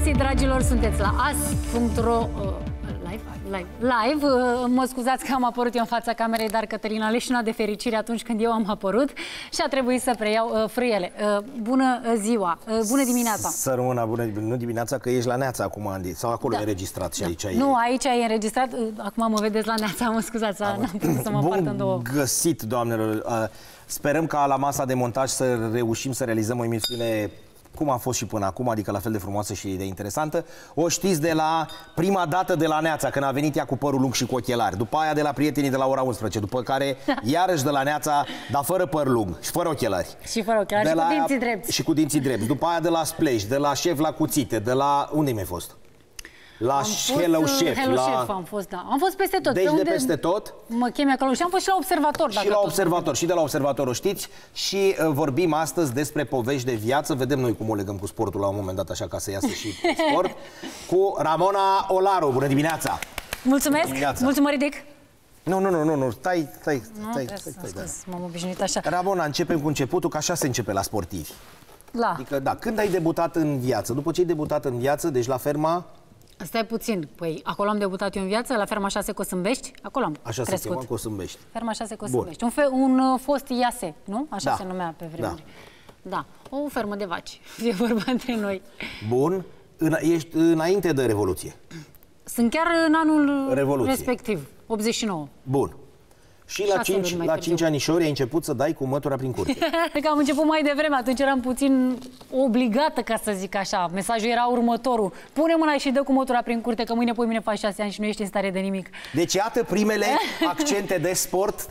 găsit, dragilor, sunteți la as.ro live. Mă scuzați că am apărut eu în fața camerei, dar Cătălina leșina de fericire atunci când eu am apărut și a trebuit să preiau frâiele. Bună ziua, bună dimineața. Să rămână bună dimineața, că ești la Neața acum, Andy, sau acolo e înregistrat și aici e... Nu, aici e înregistrat, acum mă vedeți la Neața, mă scuzați, n-am putut să mă împart în două. Bun găsit, doamnelor. Sperăm ca la masa de montaj să reușim să realizăm o emisiune cum a fost și până acum, adică la fel de frumoasă și de interesantă. O știți de la prima dată de la Neața, când a venit ea cu părul lung și cu ochelari. După aia de la prietenii de la ora 11, după care iarăși de la Neața, dar fără păr lung și fără ochelari. Și fără ochelari și cu dinții drepți. Și cu dinții drepți. După aia de la Splash, de la șef la cuțite, de la... Unde mi-ai fost? La Hello Chef. Chef am fost, da. Am fost peste tot. Deci de peste tot. Mă chemi acolo și am fost și la Observator. Și la Observator, și de la Observator, o știți. Și vorbim astăzi despre povești de viață. Vedem noi cum o legăm cu sportul la un moment dat, așa ca să iasă și sport. Cu Ramona Olaru. Bună dimineața! Mulțumesc! Mulțumesc, ridic! Nu, stai. M-am obișnuit așa. Ramona, începem cu începutul, că așa se începe la sportivi. Adică, da, când ai debutat în viață? După ce ai debutat în viață, deci la ferma... Stai puțin, păi acolo am debutat eu în viață, la ferma 6 Cosâmbești, acolo am așa crescut. Se chema Cosâmbești. Ferma 6 Cosâmbești, un fost IASE, nu? Așa se numea pe vremuri. Da, o fermă de vaci, e vorba între noi. Bun, ești înainte de Revoluție. Sunt chiar în anul respectiv, 89. Bun. Și la 5 anișori ai început să dai cu mătura prin curte. Că am început mai devreme, atunci eram puțin obligată, ca să zic așa. Mesajul era următorul: pune mâna și dă cu mătura prin curte, că mâine, poimine faci 6 ani și nu ești în stare de nimic. Deci iată primele accente de sport,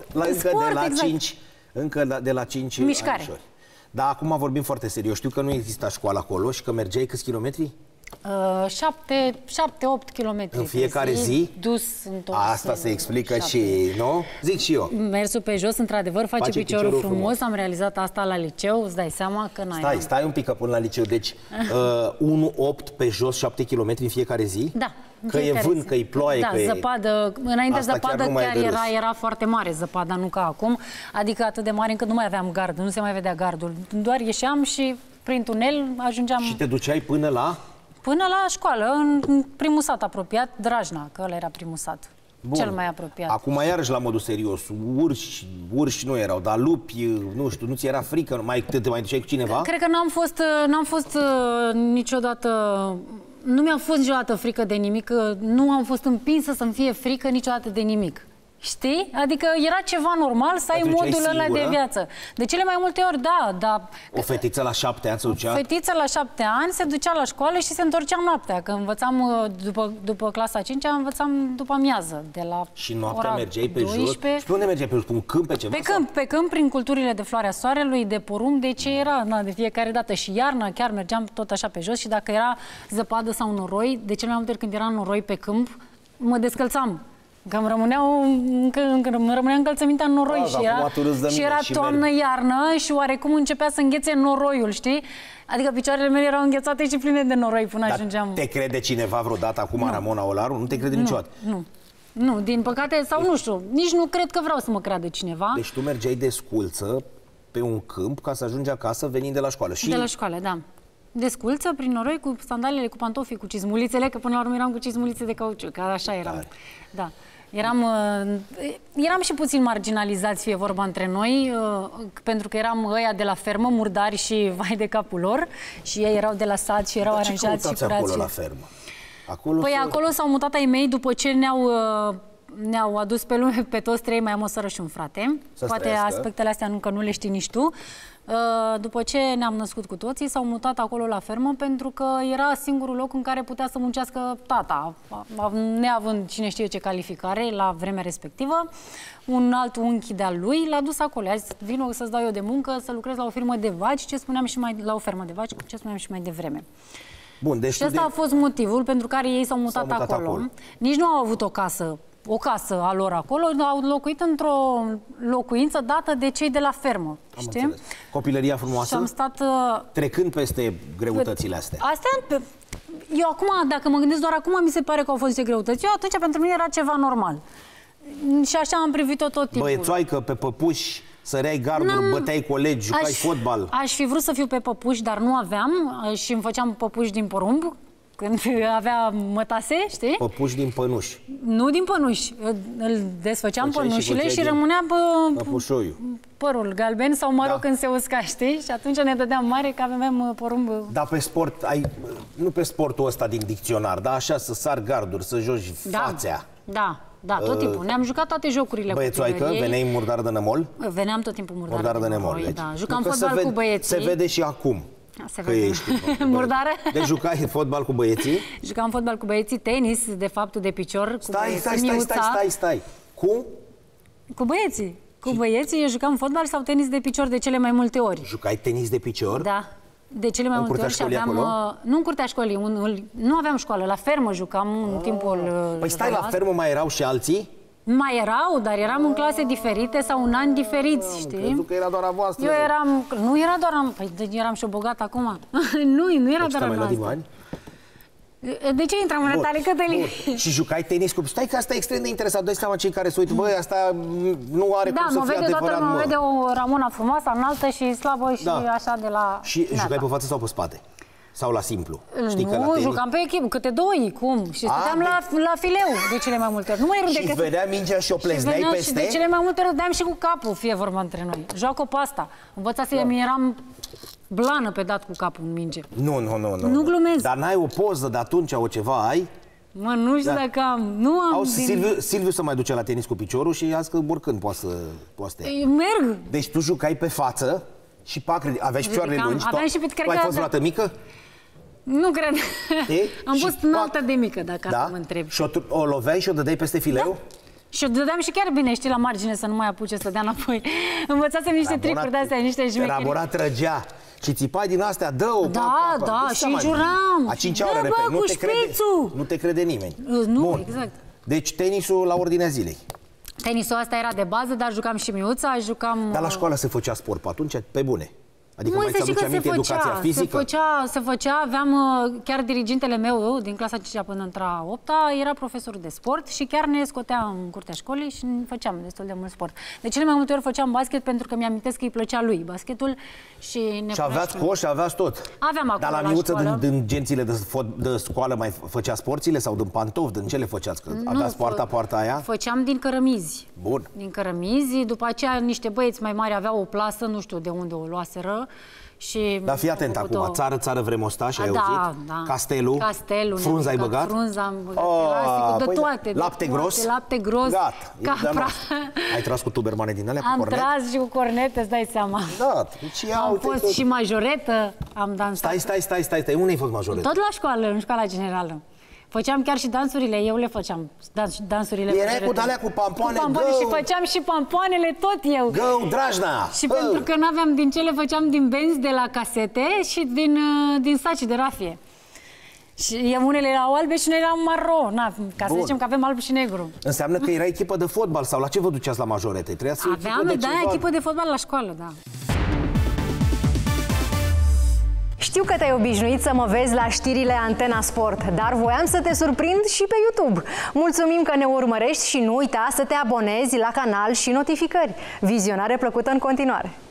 încă de la 5 mișcare. Anișori. Dar acum vorbim foarte serios. Știu că nu exista școală acolo și că mergeai câți kilometri? 7-8 km. În fiecare zi? Dus întors. Asta se explică 7. Și, nu? Zic și eu. Mersul pe jos, într-adevăr, face piciorul frumos. Am realizat asta la liceu, îți dai seama că n-ai... Stai un pic că până la liceu. Deci, 1-8 pe jos, 7 km în fiecare zi? Da. Că e vânt, că e ploaie, că e... zăpadă. Înainte zăpadă chiar era foarte mare zăpada, nu ca acum. Adică atât de mare încât nu mai aveam gard, nu se mai vedea gardul. Doar ieșeam și prin tunel ajungeam... Și te duceai până la? Până la școală, în primul sat apropiat, Drajna, că ăla era primul sat. Bun. Cel mai apropiat. Acum iarăși la modul serios, urși nu erau, dar lupi, nu știu, nu ți era frică? Te mai duceai cu cineva? Cred că n-am fost niciodată... Nu mi-a fost niciodată frică de nimic, nu am fost împinsă să-mi fie frică niciodată de nimic. Știi? Adică era ceva normal să ai modul ăla de viață. De cele mai multe ori, da. O fetiță la 7 ani se ducea? O fetiță la 7 ani se ducea la școală și se întorcea noaptea. Că învățam, după clasa 5-a, învățam după amiază. De la și noaptea mergeai pe 12. jos? Și pe unde mergeai? Pe un câmp, pe ceva? Pe câmp, prin culturile de floarea soarelui, de porumb, de ce era, de fiecare dată. Și iarna chiar mergeam tot așa pe jos și dacă era zăpadă sau noroi, de cele mai multe ori când era noroi pe câmp, mă descălțam. Că îmi rămânea încălțămintea în noroi și era toamnă-iarnă și oarecum începea să înghețe noroiul, știi? Adică picioarele mele erau înghețate și pline de noroi până ajungeam. Te crede cineva vreodată acum, Ramona Olaru? Nu te crede niciodată? Nu, din păcate, sau nu știu, nici nu cred că vreau să mă creadă cineva. Deci tu mergeai de sculță pe un câmp ca să ajungi acasă venind de la școală. De la școală, da. De sculță, prin noroi, cu sandalele, cu pantofii, cu cizmulițele, că până la urmă eram cu cizmulițe de cauciuc, că așa eram. Da. Eram și puțin marginalizați, fie vorba între noi, pentru că eram ăia de la fermă, murdari și vai de capul lor, și ei erau de la sat și erau aranjați și curați. Acolo la fermă? Acolo s-au mutat ai mei după ce ne-au adus pe lume pe toți trei, mai am o soră și un frate. Poate aspectele astea încă nu le știi nici tu. După ce ne-am născut cu toții, s-au mutat acolo la fermă pentru că era singurul loc în care putea să muncească tata, neavând cine știe ce calificare la vremea respectivă. Un alt unchi de-al lui l-a dus acolo. A zis: vino să-ți dau eu de muncă, să lucrez la o firmă de vaci, la o fermă de vaci, ce spuneam și mai devreme. Bun, deci și ăsta a fost motivul pentru care ei s-au mutat acolo. Nici nu au avut o casă a lor acolo, au locuit într-o locuință dată de cei de la fermă. Știi? Copilăria frumoasă? Și am stat... Trecând peste greutățile astea. Eu acum, dacă mă gândesc doar acum, mi se pare că au fost niște greutăți. Eu atunci, pentru mine era ceva normal. Și așa am privit-o tot timpul. Băiețoaică, pe păpuși, săreai garduri, băteai colegi, jucai fotbal. Aș fi vrut să fiu pe păpuși, dar nu aveam și îmi făceam păpuși din porumb. când avea mătase, știi? Păpuși din pănuși. Nu din pănuși. Îl desfăceam pănușile și rămânea părul galben sau, mă rog, când se usca, știi? Și atunci ne dădeam mare că aveam porumb. Dar pe sport, nu pe sportul ăsta din dicționar, dar așa să sar garduri, să joci fațea. Da, tot timpul. Ne-am jucat toate jocurile. Băiețoaică, veneai în murdar de nămol? Veneam tot timpul murdar de nămol. Deci, da. Jucam fotbal cu băieții. Se vede și acum. Că ești murdară? Deci jucai fotbal cu băieții? Jucam fotbal cu băieții, tenis, de fapt, de picior. Stai. Cu? Cu băieții. Cu băieții eu jucam fotbal sau tenis de picior de cele mai multe ori. Jucai tenis de picior? Da. De cele mai multe ori și aveam... Nu în curtea școlii, nu aveam școală, la fermă jucam în timpul... Păi stai, la fermă mai erau și alții? Mai erau, dar eram în clase diferite sau în ani diferiți, știi? Crezut că era doar a voastră. Eu eram... Nu era doar a... Păi eram și o bogată acum. Nu era doar a noastră. De ce intram în detalii, Cătălin? Și jucai tenis cu... Stai că asta e extrem de interesant. Dă-i seama cei care se uită. Băi, asta nu are cum să fie adevărat, mă vede o Ramona frumoasă, înaltă și slabă și așa de la... Și jucai pe față sau pe spate? Sau la simplu? Nu, jucam pe echipă, câte doi, cum? Și stăteam la fileu de cele mai multe ori. Nu mai râde că... Și vedea mingea și o plezneai peste? Și de cele mai multe ori dădeam și cu capul, fie vorba între noi. Joacă pe asta. Învățasem, eram blană pe dat cu capul în minge. Nu glumez. Dar n-ai o poză de atunci, o ceva ai? Mă, nu știu dacă am. Nu am. Silviu să mai duce la tenis cu piciorul și azi că oricând poate să merg. Deci tu jucai pe față și aveai și picioarele lungi. Aveam și pe ai fost vreodată mică? Nu cred. Am fost înaltă de mică, dacă asta mă întreb. Și o loveai și o dădeai peste fileu? Și o dădeam și chiar bine, știi, la margine să nu mai apuce să dea înapoi. Învățasem niște tricuri de-astea, niște șmecherii. Rabona trăgea și țipai din astea, dă-o, Da, și juram. A 5 ore, repede. Nu te crede nimeni. Nu, exact. Deci tenisul la ordinea zilei. Tenisul ăsta era de bază, dar jucam și miuța, jucam... Dar la școală se făcea sport pe atunci, pe bune? Adică mai ți-aduce aminte educația fizică? Se făcea, aveam chiar dirigintele meu din clasa 5-a până între 8-a, era profesor de sport și chiar ne scotea în curtea școlii și făceam destul de mult sport. De cele mai multe ori făceam basket pentru că mi-amintesc că îi plăcea lui basketul și ne... Și aveați coș, aveați tot? Aveam acolo. Dar la miuță din gențile de școală mai făcea sporțile sau din pantofi, din ce le făceați? Că aveați poarta aia? Făceam din cărămizi. Bun. Din cărămizi, după aceea niște băieți mai mari aveau o plasă, nu știu de unde o luaseră. Dar fii atent acum, țară vremostaș, ai auzit? Da. Castelul, frunza ai băgat? Frunza am băgat, de toate. Lapte gros? Lapte gros, capra. Ai tras cu tubermane din alea, cu cornet? Am tras și cu cornete, îți dai seama. Da, am fost și majoretă, am dansat. Stai, unde ai fost majoretă? Tot la școală, în școala generală. Făceam chiar și dansurile, eu le făceam, dansurile. Erai cu alea cu pampoane, și făceam și pampoanele tot eu. Go, Drajna! Și pentru că n-aveam din ce le făceam din benzi de la casete și din saci de rafie. Și unele erau albe și unele erau maro, ca să zicem că avem alb și negru. Înseamnă că era echipă de fotbal sau la ce vă duceați la majorete? Aveam, echipă de fotbal la școală, da. Știu că te-ai obișnuit să mă vezi la știrile Antena Sport, dar voiam să te surprind și pe YouTube. Mulțumim că ne urmărești și nu uita să te abonezi la canal și notificări. Vizionare plăcută în continuare!